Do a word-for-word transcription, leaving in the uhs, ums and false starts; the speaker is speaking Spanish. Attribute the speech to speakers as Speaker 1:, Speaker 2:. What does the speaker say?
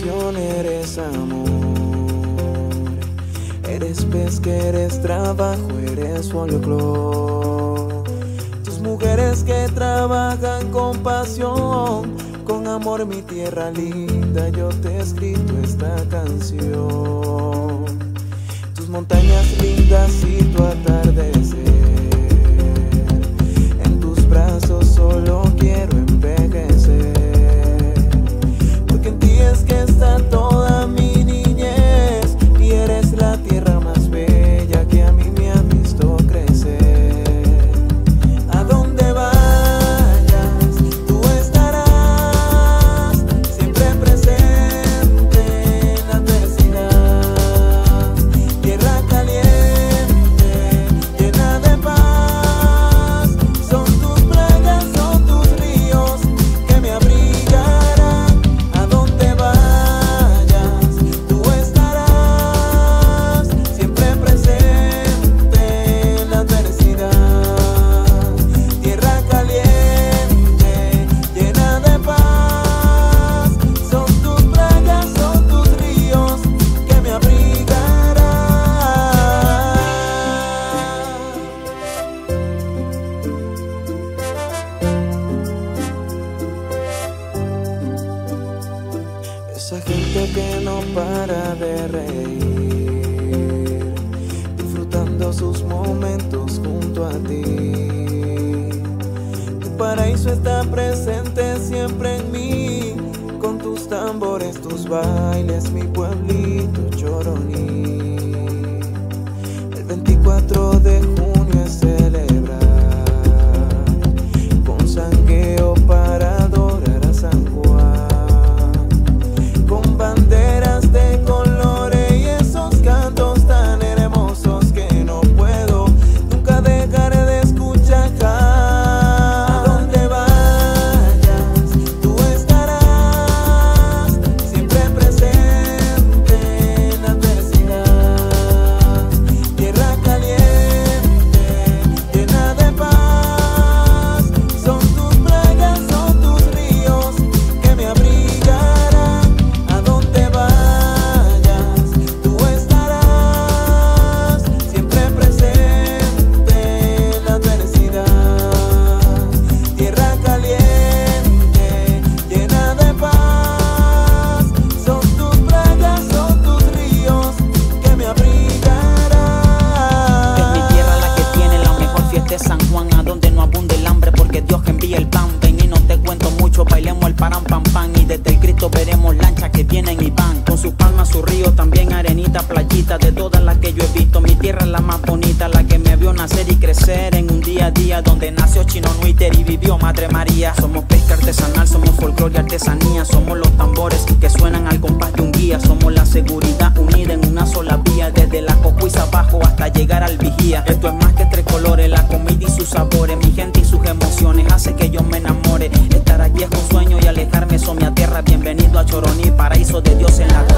Speaker 1: pasión, eres amor. Eres pesca, eres trabajo, eres folclor. Tus mujeres que trabajan con pasión, con amor, mi tierra linda, yo te he escrito esta canción. Tus montañas lindas y tu atardecer, en tus brazos solo quiero envejecer, porque en ti es que está toda mi niñez, y eres la tierra más bella que a mí me ha visto crecer. A donde vayas, tú estarás siempre presente en la adversidad. Tierra caliente, llena de paz, son tus playas, son tus ríos que me abrigarán. A donde vayas, tú estarás siempre presente en la adversidad. Tierra caliente, llena de paz, son tus playas, son tus ríos que me abrigarán. Esa gente que no para de reír, disfrutando sus momentos junto a ti. Tu paraíso está presente siempre en mí, con tus tambores, tus bailes, mi pueblito Choroní. El veinticuatro de junio es celebrar con sangueo para adorar a San Juan, con banderas de colores y esos cantos tan hermosos que no puedo nunca dejar de escuchar. A donde vayas, tú estarás siempre presente en la adversidad. Tierra caliente, llena de paz, son tus playas, son tus ríos que me abrigarán. A donde vayas, tú estarás siempre presente en la adversidad. Tierra caliente, llena de paz, son tus playas, son tus ríos que me abrigarán.
Speaker 2: Es mi tierra la que tiene la mejor fiesta de San Juan, a donde no abunde el hambre porque Dios que envía el pan. Ven y no te cuento mucho, bailemos el param pam pam, y desde el Cristo veremos lanchas que vienen y van, con sus palmas, sus ríos, también arenita, playita. De todas las que yo he visto, mi tierra es la más bonita, la que me vio nacer y crecer en un día a día, donde nació Chino Nuiter y vivió Madre María. Somos pesca artesanal, somos folclore y artesanía, somos los tambores que suenan al compás de un guía, somos la seguridad unida en una sola vía, desde la Cocuiza abajo hasta llegar al vigía. Esto es más que tres colores, la comida y sus sabores, mi gente y sus emociones hace que yo me enamore. Estar aquí es un sueño y alejarme son mi tierra. Bienvenido a Choroní, paraíso de Dios en la